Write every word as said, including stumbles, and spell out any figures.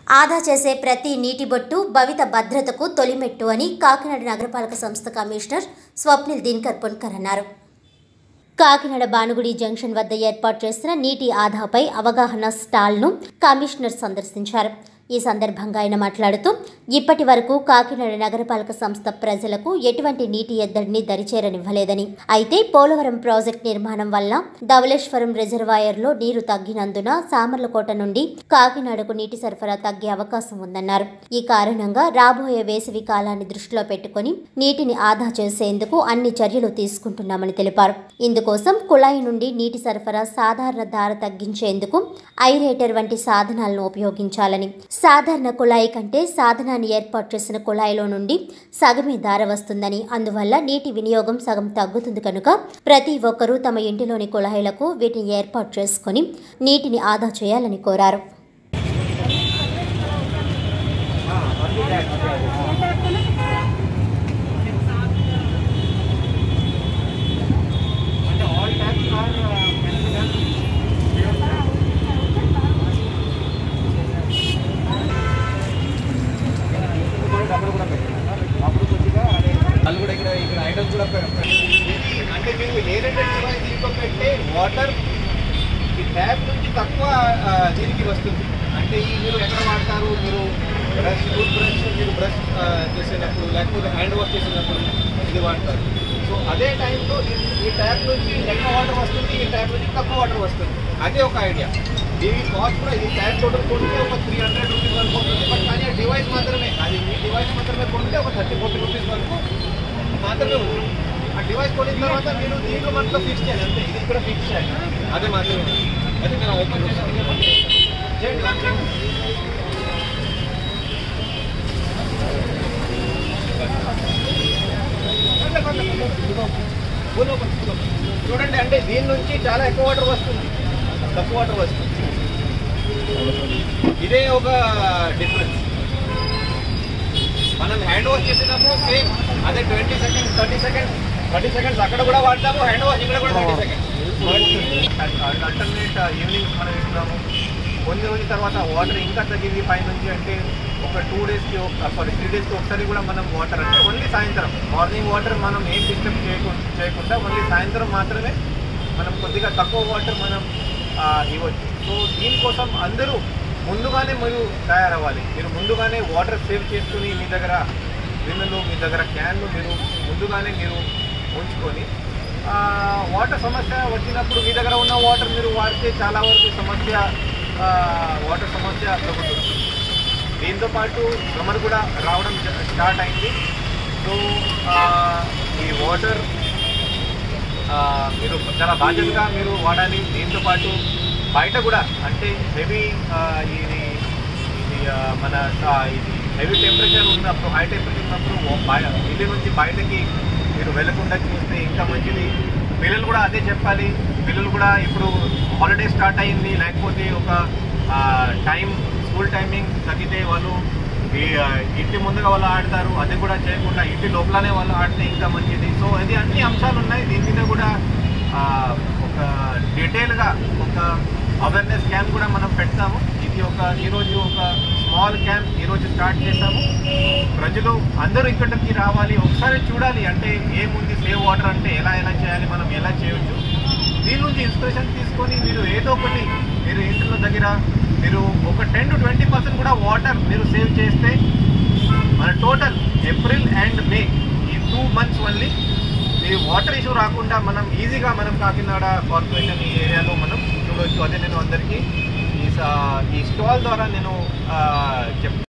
ఆదా చేసే ప్రతి నీటి బొట్టు భవిత భద్రతకు తొలిమెట్టు అని కాకినాడ నగరపాలక సంస్థ కమిషనర్ స్వప్నిల్ దినకర్ పున్కర్ అన్నారు. కాకినాడ భానుగుడి జంక్షన్ వద్ద ఏర్పాటు చేసిన నీటి ఆదాపై అవగాహన స్టాల్ను కమిషనర్ సందర్శించారు. ఈ సందర్భంగా ఆయన మాట్లాడుతూ ఇప్పటి వరకు కాకినాడ నగరపాలక సంస్థ ప్రజలకు ఎటువంటి నీటి ఎద్దడిని దరిచేరనివ్వలేదని, అయితే పోలవరం ప్రాజెక్టు నిర్మాణం వల్ల ధవళేశ్వరం రిజర్వాయర్లో నీరు తగ్గినందున సామర్లకోట నుండి కాకినాడకు నీటి సరఫరా తగ్గే అవకాశం ఉందన్నారు. ఈ కారణంగా రాబోయే వేసవి కాలాన్ని దృష్టిలో పెట్టుకుని నీటిని ఆదా చేసేందుకు అన్ని చర్యలు తీసుకుంటున్నామని తెలిపారు. ఇందుకోసం కుళాయి నుండి నీటి సరఫరా సాధారణ ధార తగ్గించేందుకు ఐరేటర్ వంటి సాధనాలను ఉపయోగించాలని, సాధారణ కుళాయి కంటే సాధనాన్ని ఏర్పాటు చేసిన కుళాయిలో నుండి సగమే ధార వస్తుందని, అందువల్ల నీటి వినియోగం సగం తగ్గుతుంది కనుక ప్రతి ఒక్కరూ తమ ఇంటిలోని కుళాయిలకు వీటిని ఏర్పాటు చేసుకుని నీటిని ఆదా చేయాలని కోరారు. అంటే మీరు ఏదైతే దీంట్లో పెట్టే వాటర్ ఈ ట్యాప్ నుంచి తక్కువ దీనికి వస్తుంది. అంటే ఈ మీరు ఎక్కడ వాడతారు, మీరు బ్రష్ టూత్ బ్రష్ మీరు బ్రష్ చేసేటప్పుడు లేకపోతే హ్యాండ్ వాష్ చేసేటప్పుడు ఇది వాడతారు. సో అదే టైంలో ఈ ట్యాప్ నుంచి ఎక్కువ వాటర్ వస్తుంది, ఈ ట్యాప్ నుంచి తక్కువ వాటర్ వస్తుంది. అదే ఒక ఐడియా. దీని కాస్ట్ కూడా ఈ ట్యాప్ టోటల్ కొంటే ఒక త్రీ హండ్రెడ్ రూపీస్ వరకు ఉంటుంది. బట్ కానీ ఆ డివైస్ మాత్రమే, అది ఈ డివైస్ మాత్రమే కొంటే ఒక థర్టీ ఫోర్టీ రూపీస్ వరకు మాత్రమే ఉంది. ఆ డివైస్ కొనిన తర్వాత మీరు దీంట్లో మనలో ఫిక్స్ చేయాలి, అంతే. ఇది ఇక్కడ ఫిక్స్ చేయాలి, అదే మాత్రమే. అది నేను ఓపెన్ చేస్తాను చేయండి లాంచ్ చేయండి. చూడండి, అంటే దీని నుంచి చాలా ఎక్కువ వాటర్ వస్తుంది, తక్కువ వాటర్ వస్తుంది. ఇదే ఒక డిఫరెన్స్. మనం హ్యాండ్ వాష్ చేసినప్పుడు సేమ్ అదే twenty seconds thirty seconds thirty seconds అక్కడ కూడా వాడతాము, హ్యాండ్ వాష్ ఇక్కడ కూడా థర్టీ సెకండ్స్. అల్టర్నేట్ ఈవినింగ్ మనం ఇస్తున్నాము. కొన్ని రోజుల తర్వాత వాటర్ ఇంకా తగ్గింది పై నుంచి అంటే ఒక టూ డేస్కి సారీ త్రీ డేస్కి ఒకసారి కూడా మనం వాటర్ అంటే ఓన్లీ సాయంత్రం, మార్నింగ్ వాటర్ మనం ఏం డిస్టర్బ్ చేయకుండా చేయకుండా ఓన్లీ సాయంత్రం మాత్రమే మనం కొద్దిగా తక్కువ వాటర్ మనం ఇవ్వచ్చు. సో దీనికోసం అందరూ ముందుగానే మీరు తయారవ్వాలి. మీరు ముందుగానే వాటర్ సేవ్ చేసుకుని మీ దగ్గర బిన్నులు, మీ దగ్గర క్యాన్లు మీరు ముందుగానే మీరు ఉంచుకొని వాటర్ సమస్య వచ్చినప్పుడు మీ దగ్గర ఉన్న వాటర్ మీరు వాడితే చాలా వరకు సమస్య వాటర్ సమస్య తగ్గుతుంది. దీంతో పాటు సమ్మర్ కూడా రావడం స్టార్ట్ అయింది. సో ఈ వాటర్ మీరు చాలా బాధ్యతగా మీరు వాడాలి. దీంతో పాటు బయట కూడా అంటే హెవీ ఇది ఇది మన ఇది హెవీ టెంపరేచర్ ఉన్నప్పుడు, హై టెంపరేచర్ ఉన్నప్పుడు ఇల్లు నుంచి బయటకి మీరు వెళ్ళకుండా చూస్తే ఇంకా మంచిది. పిల్లలు కూడా అదే చెప్పాలి. పిల్లలు కూడా ఇప్పుడు హాలిడే స్టార్ట్ అయింది, లేకపోతే ఒక టైం స్కూల్ టైమింగ్ తగ్గితే వాళ్ళు ఇంటి ముందుగా వాళ్ళు ఆడతారు, అది కూడా చేయకుండా ఇంటి లోపలనే వాళ్ళు ఆడితే ఇంకా మంచిది. సో అది అన్ని అంశాలు ఉన్నాయి. దీని మీద కూడా ఒక డీటెయిల్గా ఒక అవేర్నెస్ క్యాంప్ కూడా మనం పెడతాము. ఇది ఒక ఈరోజు ఒక స్మాల్ క్యాంప్ ఈరోజు స్టార్ట్ చేసాము. ప్రజలు అందరూ ఇక్కడికి రావాలి, ఒకసారి చూడాలి అంటే ఏముంది సేవ్ వాటర్ అంటే ఎలా ఎలా చేయాలి, మనం ఎలా చేయవచ్చు. దీని నుంచి ఇన్స్పిరేషన్ తీసుకొని మీరు ఏదో ఒకటి మీరు ఇంట్లో దగ్గర మీరు ఒక టెన్ టు ట్వంటీ పర్సెంట్ కూడా వాటర్ మీరు సేవ్ చేస్తే మన టోటల్ ఏప్రిల్ అండ్ మే ఈ టూ మంత్స్ ఓన్లీ ఈ వాటర్ ఇష్యూ రాకుండా మనం ఈజీగా మనం కాకినాడ కార్పొరేషన్ ఈ ఏరియాలో మనం చూడవచ్చు. అదే నేను అందరికీ ఈ ఈ స్టాల్ ద్వారా నేను చెప్తాను.